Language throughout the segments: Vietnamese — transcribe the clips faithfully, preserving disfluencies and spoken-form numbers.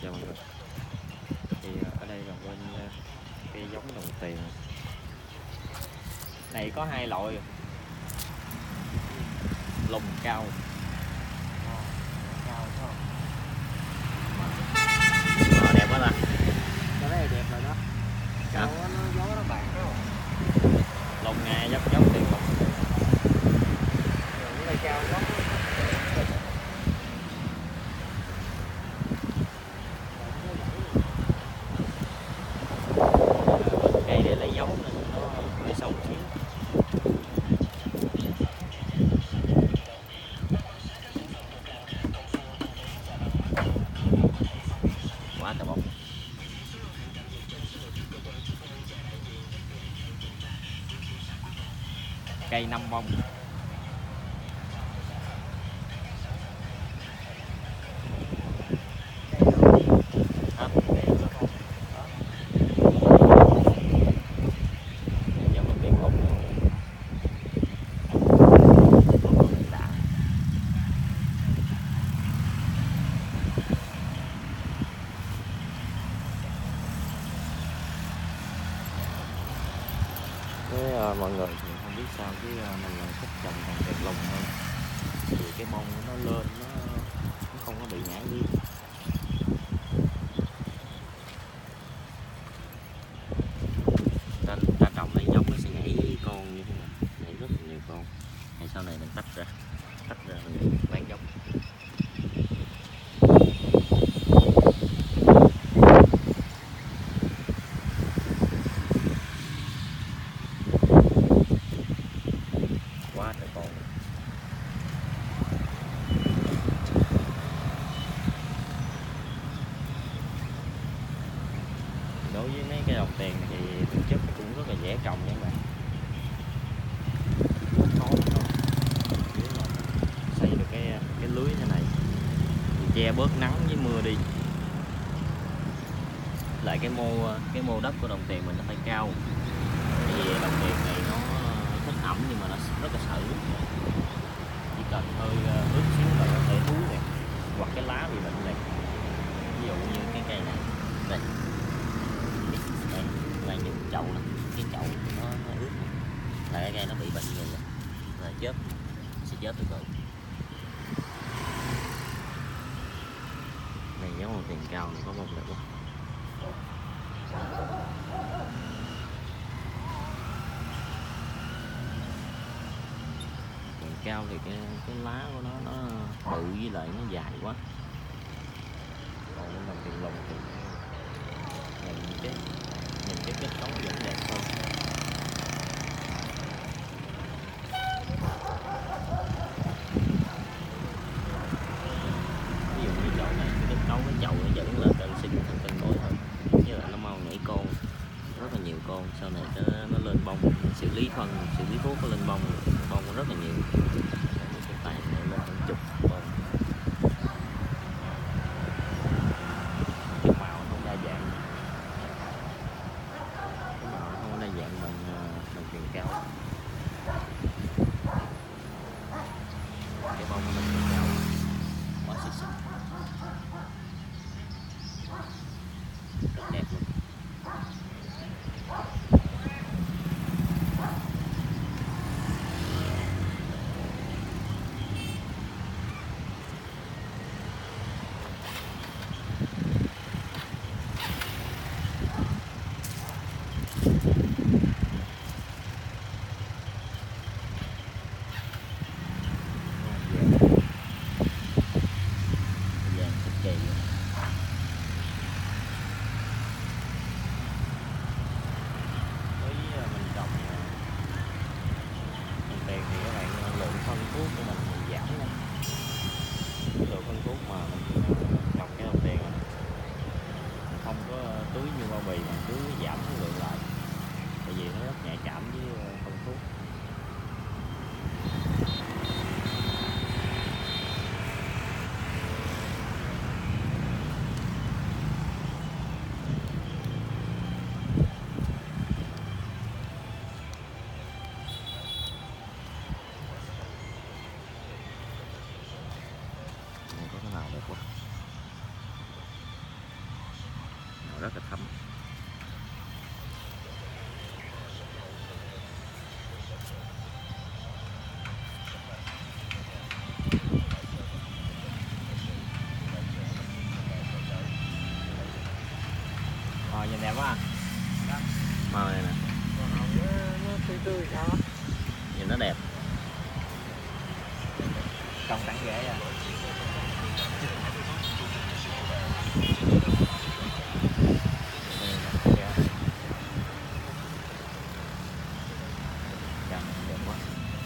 cho mọi người. Thì ở đây là bên cây giống đồng tiền này có hai loại, lùn cao cao không? à, đẹp quá ta. Cái này đẹp rồi đó. Cao nó gió nó bạc đó. Lùn nghe giống giống tiền lùn. Cái này cao lắm. Cây để lấy giống nên nó hơi sâu xíu. Quá trời bông. Cây năm bông. Hả? Giống đồng tiền lùn. Đã. Với uh, mọi người thì không biết sao chứ uh, mình là thích trồng đồng tiền lùn hơn, vì cái bông của nó lên nó, nó không có bị ngã nghiêng. Ta, ta trồng lấy giống nó sẽ nhảy con như thế này, nhảy rất là nhiều con. Hay sau này mình tách ra, tách ra mình bán giống. Quá trời con. Đối với mấy cái đồng tiền thì thực chất cũng rất là dễ trồng nha các bạn. Khó thôi. Nếu mà xây được cái cái lưới thế này thì che bớt nắng với mưa đi. Lại cái mô cái mô đất của đồng tiền mình nó phải cao. Vì đồng tiền này nó thích ẩm nhưng mà nó rất là sợ nước. Chỉ cần hơi ướt xíu là có thể thúi này, hoặc cái lá bị bệnh này. Ví dụ như cái cây này đây, đây là những chậu này, cái chậu nó, nó ướt này. Là cái cây nó bị bệnh rồi là chết, sẽ chết từ từ. Này giống một tiền cao này có bông đẹp quá. Tiền cao thì cái cái lá của nó nó bự với lại nó dài quá. Còn bên đồng tiền lùn thì nhìn cái nhìn cái kết cấu vẫn đẹp hơn. Ví dụ như chỗ này cái kết cấu cái chậu nó vẫn là cân xinh hơn cân đối hơn, như là nó mau nhảy con rất là nhiều con. Sau này nó, nó lên bông, xử lý phân, xử lý thuốc nó lên bông, bông nó rất là nhiều. Cái tay này lên khoảng chục bông. Cái màu không đa dạng, cái màu không có đa dạng bằng đồng tiền cao. Cái bông của đồng tiền cao quá xinh xinh, rất đẹp luôn. Vàng cực kỳ luôn. Với mình trồng đồng tiền thì các bạn lượng phân thuốc của mình giảm nha. Lượng phân thuốc mà mình trồng cái đồng tiền mình không có tưới như bao bì mà tưới giảm cái lượng lại, tại vì nó rất nhạy cảm với phân thuốc. Này có cái nào đẹp quá. rất là thấm. Rồi nhìn đẹp quá à. Màu này nè, Màu hồng nó, nó tươi tươi sao á. nhìn nó đẹp. Trồng tặng rễ à. Chà, đẹp quá.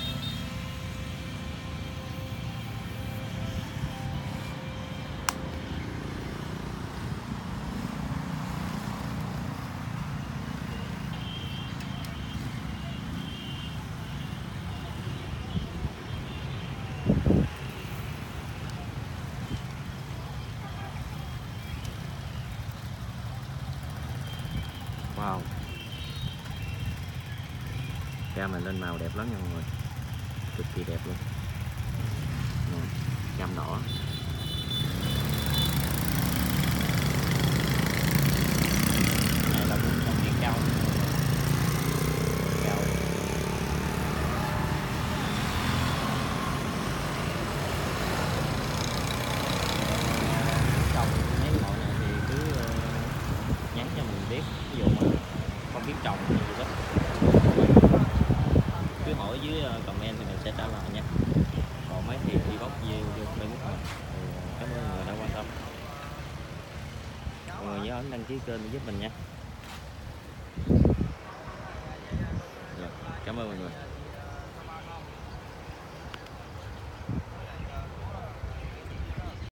Wow, cam này lên màu đẹp lắm nha mọi người, cực kỳ đẹp luôn. Nè, cam đỏ. Này là một trong những cao cao trồng mấy loại này thì cứ uh, nhắn cho mình biết, ví dụ mà không biết trồng thì rất cứ hỏi dưới comment thì mình sẽ trả lời nha. Còn mấy thì đi bóc video vô Facebook mình. Cảm ơn mọi người đã quan tâm. Mọi người nhớ ấn đăng ký kênh để giúp mình nha. Dạ, cảm ơn mọi người.